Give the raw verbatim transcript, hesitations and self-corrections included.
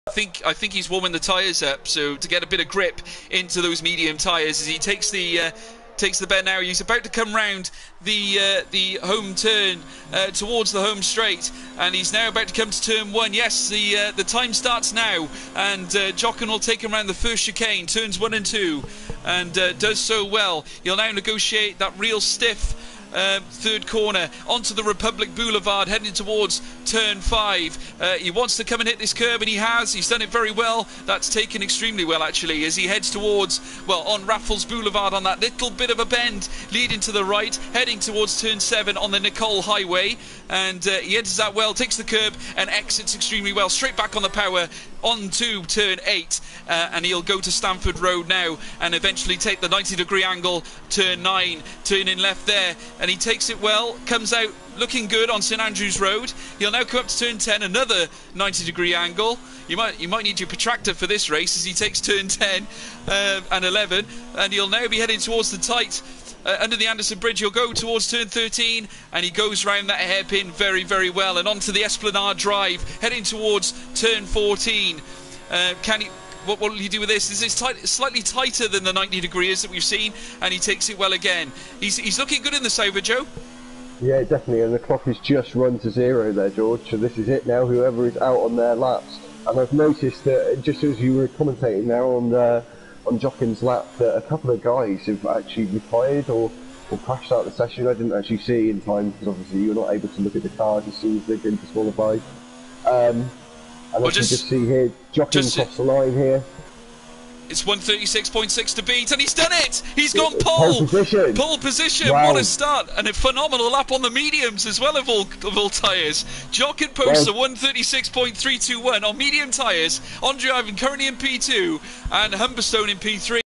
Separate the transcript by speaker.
Speaker 1: I think I think he's warming the tyres up, so to get a bit of grip into those medium tyres as he takes the uh, takes the bend now. He's about to come round the uh, the home turn uh, towards the home straight, and he's now about to come to turn one. Yes, the uh, the time starts now, and uh, Jochen will take him around the first chicane, turns one and two, and uh, does so well. He'll now negotiate that real stiff Uh, third corner onto the Republic Boulevard, heading towards turn five. Uh, he wants to come and hit this curb, and he has. He's done it very well. That's taken extremely well, actually, as he heads towards, well, on Raffles Boulevard, on that little bit of a bend leading to the right, heading towards turn seven on the Nicole Highway. And uh, he enters that well, takes the curb, and exits extremely well. Straight back on the power on to turn eight, uh, and he'll go to Stamford Road now and eventually take the ninety degree angle, turn nine, turning left there, and he takes it well, comes out looking good on St Andrews Road. He'll now come up to turn ten, another ninety degree angle. You might you might need your protractor for this race as he takes turn ten uh, and eleven, and he'll now be heading towards the tight Uh, under the Anderson Bridge. He'll go towards turn thirteen, and he goes round that hairpin very, very well, and onto the Esplanade Drive, heading towards turn fourteen. Uh, can he? What, what will he do with this? This is tight, slightly tighter than the ninety degrees that we've seen, and he takes it well again. He's he's looking good in the Sauber, Joe.
Speaker 2: Yeah, definitely, and the clock has just run to zero there, George. So this is it now. Whoever is out on their laps, and I've noticed that just as you were commentating now on. Uh, on Jochen's lap, that a couple of guys have actually retired or, or crashed out the session. I didn't actually see in time because obviously you're not able to look at the cars as soon as they've been disqualified. Um, and
Speaker 1: well,
Speaker 2: as you
Speaker 1: just,
Speaker 2: just see here, Jochen crossed the line here.
Speaker 1: It's one thirty-six point six to beat, and he's done it! He's gone
Speaker 2: pole!
Speaker 1: pole!
Speaker 2: position!
Speaker 1: Pole position!
Speaker 2: Wow.
Speaker 1: What a start! And a phenomenal lap on the mediums as well of all, of all tyres. Jochen posts well, a one thirty-six point three two one on medium tyres. Andre Ivan currently in P two, and Humberstone in P three.